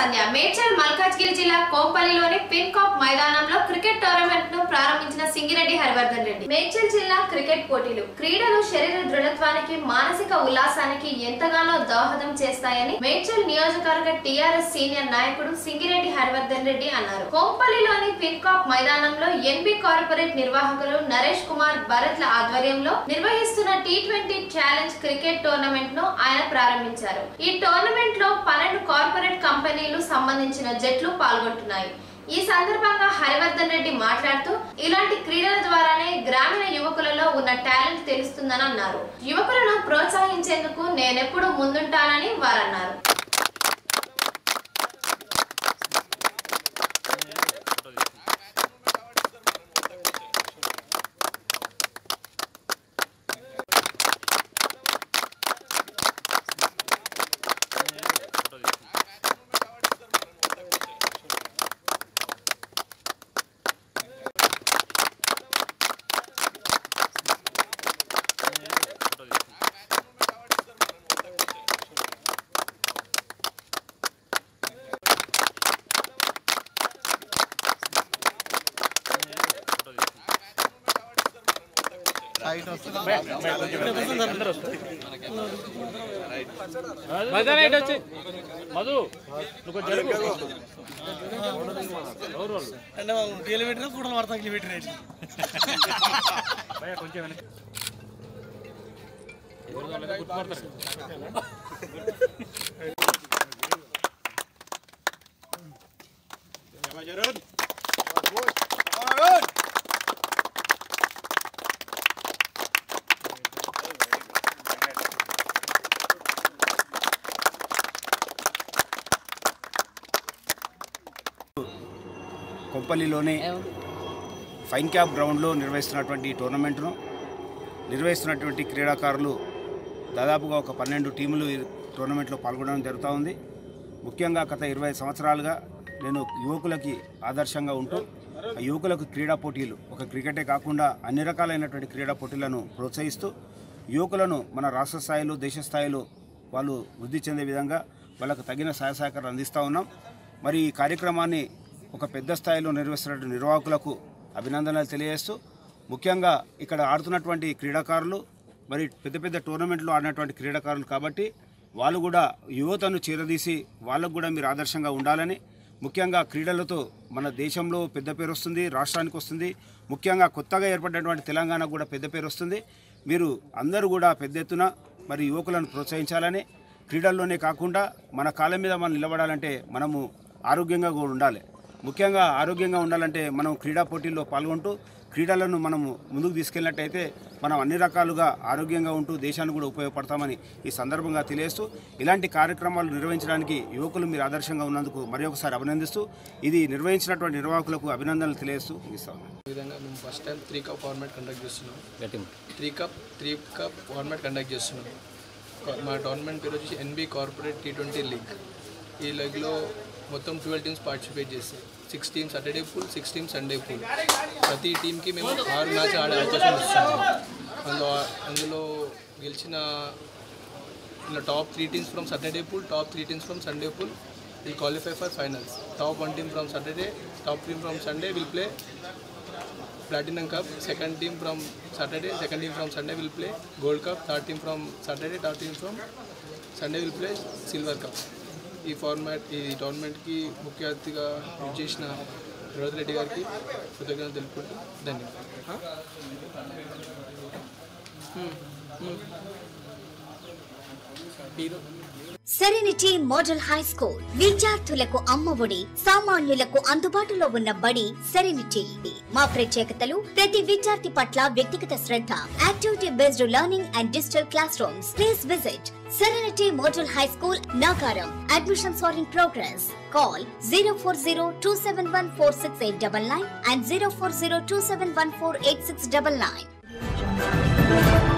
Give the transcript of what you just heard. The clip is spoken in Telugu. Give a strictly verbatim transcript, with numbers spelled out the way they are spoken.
సంధ్య మేడ్చల్ మల్కాజ్గిరి జిల్లా కోంపల్లిలోని పిన్కాప్ మైదానంలో క్రికెట్ టోర్నమెంట్ ను ప్రారంభించిన సింగిరెడ్డి హరివర్ధన్ రెడ్డి. మేడ్చల్ జిల్లా క్రికెట్ పోటీలు క్రీడలు శరీర దృఢత్వానికి మానసిక ఉల్లాసానికి ఎంతగానో దోహదం చేస్తాయని మేడ్చల్ నియోజకవర్గ టీఆర్ఎస్ సీనియర్ నాయకుడు సింగిరెడ్డి హరివర్ధన్ రెడ్డి అన్నారు. కోంపల్లిలోని పిన్కాప్ మైదానంలో ఎన్బి కార్పొరేట్ నిర్వాహకులు నరేష్ కుమార్ భరత్ల ఆధ్వర్యంలో నిర్వహిస్తున్న T twenty challenge cricket tournament ను ఆయన ప్రారంభించారు. ఈ టోర్నమెంట్ లో పన్నెండు కార్పొరేట్ కంపెనీలు సంబంధించిన జట్లు పాల్గొంటున్నాయి. ఈ సందర్భంగా హరివర్ధన్ రెడ్డి మాట్లాడుతూ ఇలాంటి క్రీడల ద్వారానే గ్రామీణ యువకులలో ఉన్న టాలెంట్ తెలుస్తుందని అన్నారు. యువకులను ప్రోత్సహించేందుకు నేనెప్పుడు ముందుంటానని వారన్నారు. మధు కిలోమీటర్ ఫోటోలు పడతా కిలోమీటర్ కొంచెం కొంపల్లిలోని ఫైన్ క్యాప్ గ్రౌండ్లో నిర్వహిస్తున్నటువంటి టోర్నమెంట్ను నిర్వహిస్తున్నటువంటి క్రీడాకారులు దాదాపుగా ఒక పన్నెండు టీములు ఈ టోర్నమెంట్లో పాల్గొనడం జరుగుతూ ఉంది. ముఖ్యంగా గత ఇరవై సంవత్సరాలుగా నేను యువకులకి ఆదర్శంగా ఉంటూ ఆ యువకులకు క్రీడా పోటీలు ఒక క్రికెటే కాకుండా అన్ని రకాలైనటువంటి క్రీడా పోటీలను ప్రోత్సహిస్తూ యువకులను మన రాష్ట్ర స్థాయిలో దేశ స్థాయిలో వాళ్ళు వృద్ధి చెందే విధంగా వాళ్ళకు తగిన సహాయ సహకారాలు అందిస్తూ ఉన్నాం. మరి ఈ కార్యక్రమాన్ని ఒక పెద్ద స్థాయిలో నిర్వహిస్తున్న నిర్వాహకులకు అభినందనలు తెలియజేస్తూ ముఖ్యంగా ఇక్కడ ఆడుతున్నటువంటి క్రీడాకారులు మరి పెద్ద పెద్ద టోర్నమెంట్లో ఆడినటువంటి క్రీడాకారులు కాబట్టి వాళ్ళు కూడా యువతను చేరదీసి వాళ్ళకు కూడా మీరు ఆదర్శంగా ఉండాలని, ముఖ్యంగా క్రీడలతో మన దేశంలో పెద్ద పేరు వస్తుంది, రాష్ట్రానికి వస్తుంది, ముఖ్యంగా కొత్తగా ఏర్పడినటువంటి తెలంగాణకు కూడా పెద్ద పేరు వస్తుంది. మీరు అందరూ కూడా పెద్ద ఎత్తున మరి యువకులను ప్రోత్సహించాలని, క్రీడల్లోనే కాకుండా మన కాళ్ళ మీద మనం నిలబడాలంటే మనము ఆరోగ్యంగా కూడా ఉండాలి. ముఖ్యంగా ఆరోగ్యంగా ఉండాలంటే మనం క్రీడా పోటీల్లో పాల్గొంటూ క్రీడలను మనము ముందుకు తీసుకెళ్ళినట్టయితే మనం అన్ని రకాలుగా ఆరోగ్యంగా ఉంటూ దేశానికి కూడా ఉపయోగపడతామని ఈ సందర్భంగా తెలియజేస్తూ ఇలాంటి కార్యక్రమాలు నిర్వహించడానికి యువకులు మీరు ఆదర్శంగా ఉన్నందుకు మరి ఒకసారి అభినందిస్తూ ఇది నిర్వహించినటువంటి నిర్వాహకులకు అభినందనలు తెలియజేస్తూ ముగిస్తాము. ఈ విధంగా మేము first time three cup format conduct చేస్తున్నాం. Three cup three cup format conduct చేస్తున్నాం. మా టోర్నమెంట్ పేరు వచ్చి NB corporate T twenty league. ఈ లీగ్లో మొత్తం ట్వెల్వ్ టీమ్స్ పార్టిసిపేట్ చేస్తాయి. Six teams Saturday pool, six teams Sunday pool. ప్రతి టీంకి మేము ఆరు మ్యాచ్ ఆడే అవకాశం ఇస్తున్నాం. అందులో అందులో గెలిచిన ఇలా top three teams from Saturday pool, top three teams from Sunday pool will qualify for finals. Top one team from Saturday, top team from Sunday will play Platinum Cup. Second team from Saturday, second team from Sunday will play Gold Cup. Third team from Saturday, third team from Sunday will play Silver Cup. ఈ ఫార్మాట్ ఈ టోర్నమెంట్కి ముఖ్య అతిథిగా విచ్చేసిన హరివర్ధన్ రెడ్డి గారికి కృతజ్ఞతలు తెలుపుకుంటూ ధన్యవాదాలు. సెరెనిటీ మోడల్ హై స్కూల్ విద్యార్థులకు అమ్మఒడి, సామాన్యులకు అందుబాటులో ఉన్న బడి సెరెనిటీ. మా ప్రత్యేకతలు ప్రతి విద్యార్థి పట్ల వ్యక్తిగత శ్రద్ధ, activity based learning and digital classrooms. Please visit Serenity Model High School, Nagaram. Admissions are in progress. Call zero four zero two seven one four six eight nine nine and zero four zero two seven one four eight six nine nine.